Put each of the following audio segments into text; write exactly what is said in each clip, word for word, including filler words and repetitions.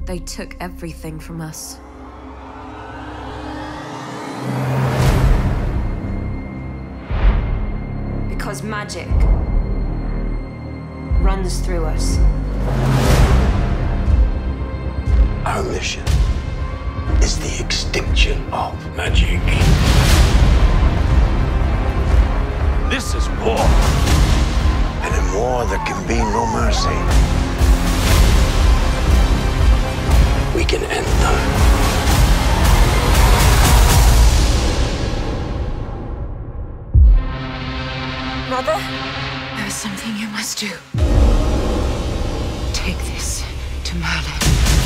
They took everything from us. Because magic runs through us. Our mission is the extinction of magic. This is war. And in war, there can be no mercy. We can end them. Mother? There is something you must do. Take this to Merlin.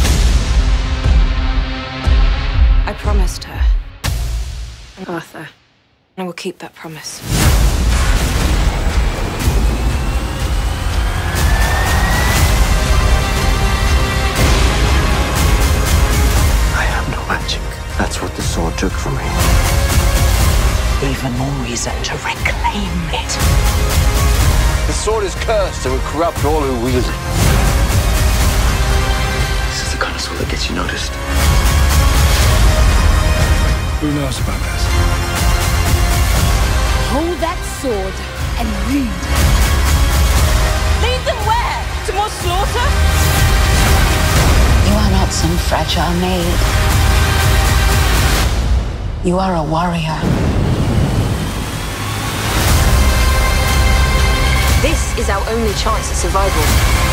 I promised her and Arthur, and I will keep that promise. I have no magic. That's what the sword took from me. Even more reason to reclaim it. The sword is cursed and will corrupt all who wield it. This is the kind of sword that gets you noticed. Who knows about this? Hold that sword and lead. Lead them where? To more slaughter? You are not some fragile maid. You are a warrior. This is our only chance at survival.